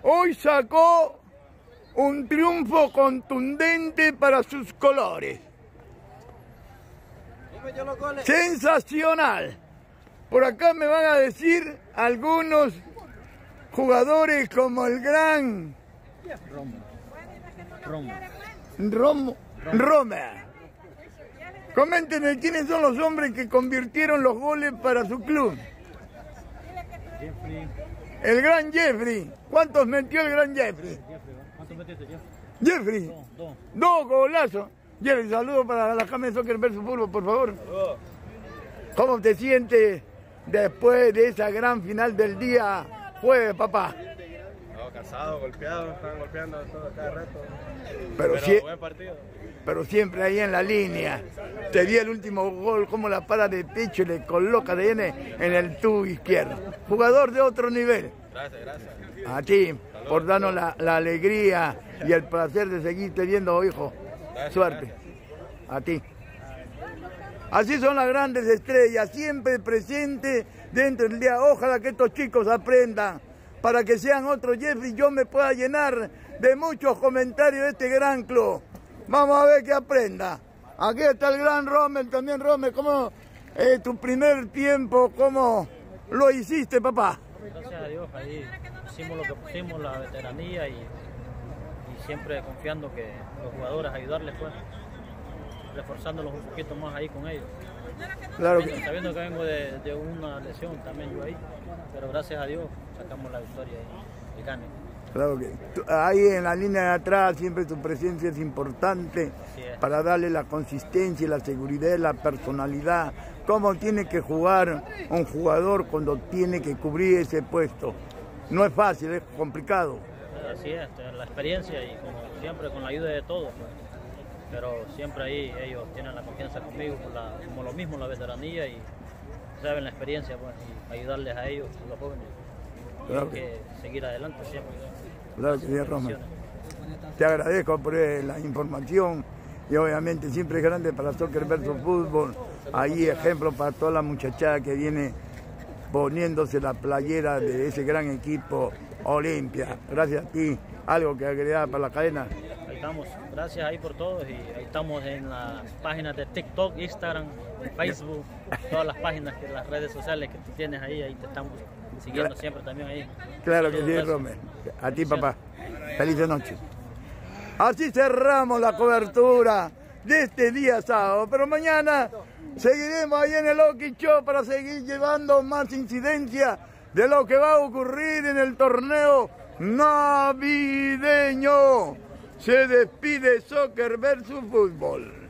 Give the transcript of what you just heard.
hoy sacó un triunfo contundente para sus colores. Sensacional. Por acá me van a decir algunos jugadores como el gran Roma. Coméntenme quiénes son los hombres que convirtieron los goles para su club. Jeffrey. El gran Jeffrey. ¿Cuántos metió el gran Jeffrey? ¿Cuántos metiste, Jeffrey. Dos golazos. Jeffrey, saludos para la James Soccer versus Fútbol, por favor. Saludos. ¿Cómo te sientes después de esa gran final del día jueves, papá? No, cansado, golpeado, estaban golpeando todo cada rato. Pero buen partido. Pero siempre ahí en la línea. Te vi el último gol, como la para de pecho y le coloca de en el tubo izquierdo. Jugador de otro nivel. Gracias. A ti, por darnos la alegría y el placer de seguirte viendo, hijo. Suerte. Gracias. A ti. Así son las grandes estrellas, siempre presentes dentro del día. Ojalá que estos chicos aprendan para que sean otros Jeffrey. Yo me pueda llenar de muchos comentarios de este gran club. Vamos a ver que aprenda. Aquí está el gran Rommel, también Rommel. ¿Cómo tu primer tiempo, cómo lo hiciste, papá? Gracias a Dios, ahí hicimos lo que pusimos, la veteranía y siempre confiando que los jugadores ayudarles, pues, reforzándolos un poquito más ahí con ellos. Claro que... Sabiendo que vengo de una lesión también yo ahí, pero gracias a Dios sacamos la victoria y gane. Claro que ahí en la línea de atrás siempre tu presencia es importante para darle la consistencia, la seguridad, la personalidad. Cómo tiene que jugar un jugador cuando tiene que cubrir ese puesto. No es fácil, es complicado. Así es, la experiencia y como siempre con la ayuda de todos. Pues. Pero siempre ahí ellos tienen la confianza conmigo, como lo mismo la veteranía y saben la experiencia, pues, y ayudarles a ellos, a los jóvenes. Claro que seguir adelante siempre. Claro que sí, Roma. Te agradezco por la información y obviamente siempre es grande para Soccer versus Fútbol. Ahí ejemplo para toda la muchachada que viene poniéndose la playera de ese gran equipo Olimpia. Gracias a ti. ¿Algo que agregar para la cadena? Ahí estamos. Gracias ahí por todos y ahí estamos en las páginas de TikTok, Instagram, Facebook, todas las páginas, las redes sociales que tú tienes ahí te estamos siguiendo siempre también ahí. Claro que sí, Romer. A ti, papá. Feliz noche. Así cerramos la cobertura de este día sábado, pero mañana seguiremos ahí en el Oki Show para seguir llevando más incidencia de lo que va a ocurrir en el torneo navideño. Se despide Soccer versus Fútbol.